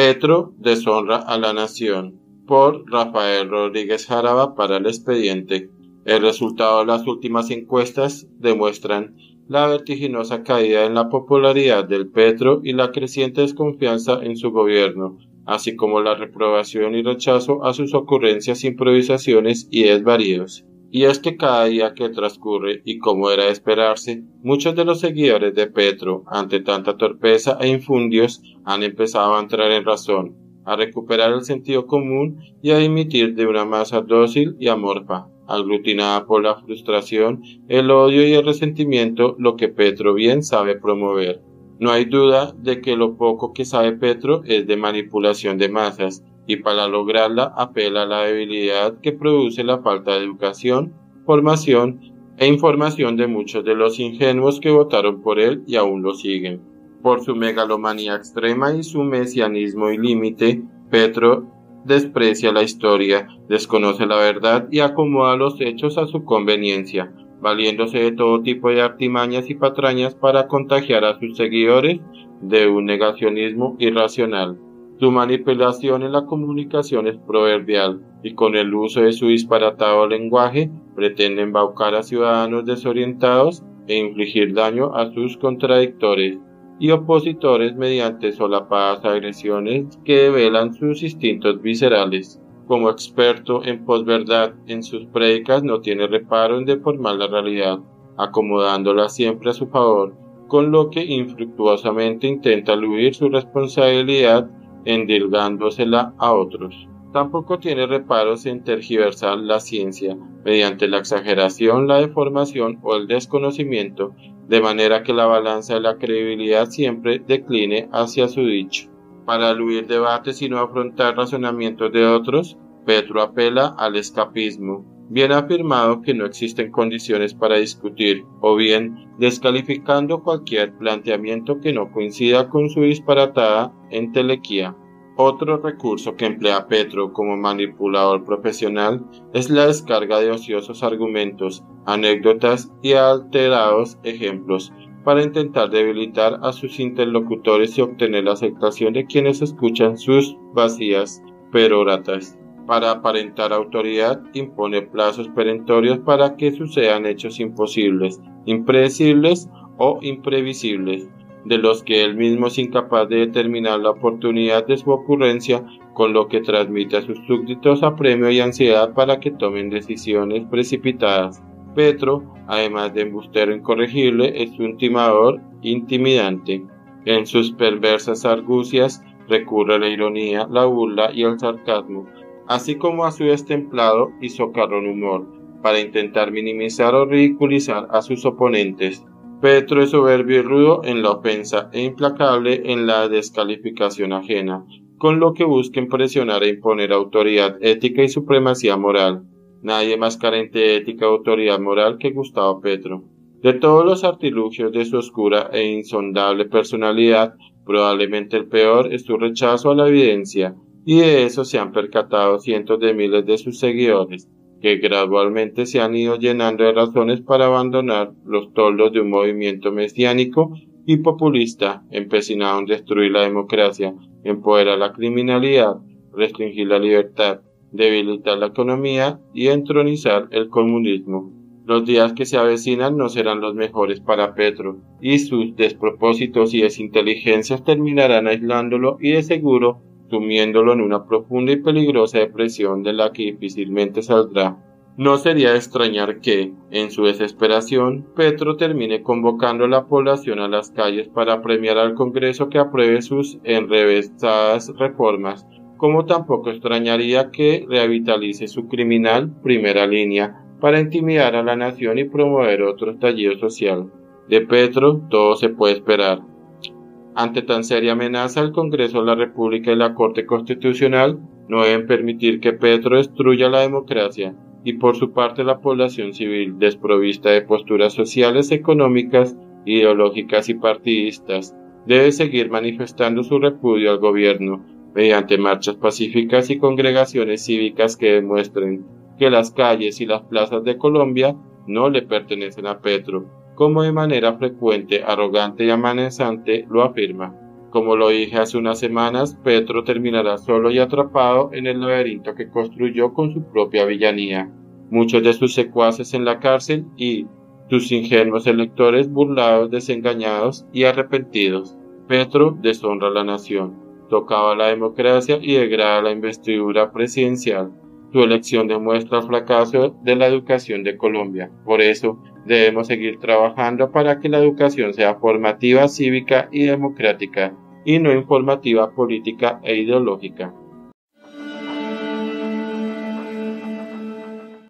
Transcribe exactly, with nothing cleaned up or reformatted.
Petro deshonra a la nación, por Rafael Rodríguez Jaraba para El Expediente. El resultado de las últimas encuestas demuestran la vertiginosa caída en la popularidad del Petro y la creciente desconfianza en su gobierno, así como la reprobación y rechazo a sus ocurrencias, improvisaciones y desvaríos. Y es que cada día que transcurre, y como era de esperarse, muchos de los seguidores de Petro, ante tanta torpeza e infundios, han empezado a entrar en razón, a recuperar el sentido común y a dimitir de una masa dócil y amorfa, aglutinada por la frustración, el odio y el resentimiento, lo que Petro bien sabe promover. No hay duda de que lo poco que sabe Petro es de manipulación de masas, y para lograrla apela a la debilidad que produce la falta de educación, formación e información de muchos de los ingenuos que votaron por él y aún lo siguen. Por su megalomanía extrema y su mesianismo ilímite, Petro desprecia la historia, desconoce la verdad y acomoda los hechos a su conveniencia, valiéndose de todo tipo de artimañas y patrañas para contagiar a sus seguidores de un negacionismo irracional. Su manipulación en la comunicación es proverbial, y con el uso de su disparatado lenguaje pretende embaucar a ciudadanos desorientados e infligir daño a sus contradictores y opositores mediante solapadas agresiones que develan sus instintos viscerales. Como experto en posverdad en sus prédicas, no tiene reparo en deformar la realidad, acomodándola siempre a su favor, con lo que infructuosamente intenta eludir su responsabilidad endilgándosela a otros. Tampoco tiene reparos en tergiversar la ciencia mediante la exageración, la deformación o el desconocimiento, de manera que la balanza de la credibilidad siempre decline hacia su dicho. Para eludir debates y no afrontar razonamientos de otros, Petro apela al escapismo, bien afirmado que no existen condiciones para discutir, o bien descalificando cualquier planteamiento que no coincida con su disparatada entelequía. Otro recurso que emplea Petro como manipulador profesional es la descarga de ociosos argumentos, anécdotas y alterados ejemplos, para intentar debilitar a sus interlocutores y obtener la aceptación de quienes escuchan sus vacías peroratas. Para aparentar autoridad, impone plazos perentorios para que sucedan hechos imposibles, impredecibles o imprevisibles, de los que él mismo es incapaz de determinar la oportunidad de su ocurrencia, con lo que transmite a sus súbditos apremio y ansiedad para que tomen decisiones precipitadas. Petro, además de embustero incorregible, es un timador intimidante. En sus perversas argucias recurre a la ironía, la burla y el sarcasmo, así como a su destemplado y socarrón humor, para intentar minimizar o ridiculizar a sus oponentes. Petro es soberbio y rudo en la ofensa e implacable en la descalificación ajena, con lo que busca impresionar e imponer autoridad ética y supremacía moral. Nadie más carente de ética y autoridad moral que Gustavo Petro. De todos los artilugios de su oscura e insondable personalidad, probablemente el peor es su rechazo a la evidencia, y de eso se han percatado cientos de miles de sus seguidores, que gradualmente se han ido llenando de razones para abandonar los toldos de un movimiento mesiánico y populista, empecinado en destruir la democracia, empoderar la criminalidad, restringir la libertad, debilitar la economía y entronizar el comunismo. Los días que se avecinan no serán los mejores para Petro, y sus despropósitos y desinteligencias terminarán aislándolo y de seguro sumiéndolo en una profunda y peligrosa depresión de la que difícilmente saldrá. No sería de extrañar que, en su desesperación, Petro termine convocando a la población a las calles para premiar al Congreso que apruebe sus enrevesadas reformas, como tampoco extrañaría que revitalice su criminal primera línea para intimidar a la nación y promover otro estallido social. De Petro todo se puede esperar. Ante tan seria amenaza, el Congreso de la República y la Corte Constitucional no deben permitir que Petro destruya la democracia, y por su parte la población civil, desprovista de posturas sociales, económicas, ideológicas y partidistas, debe seguir manifestando su repudio al gobierno, mediante marchas pacíficas y congregaciones cívicas que demuestren que las calles y las plazas de Colombia no le pertenecen a Petro, como de manera frecuente, arrogante y amenazante lo afirma. Como lo dije hace unas semanas, Petro terminará solo y atrapado en el laberinto que construyó con su propia villanía, muchos de sus secuaces en la cárcel y sus ingenuos electores burlados, desengañados y arrepentidos. Petro deshonra a la nación, socava la democracia y degrada la investidura presidencial. Su elección demuestra el fracaso de la educación de Colombia. Por eso, debemos seguir trabajando para que la educación sea formativa, cívica y democrática, y no informativa, política e ideológica.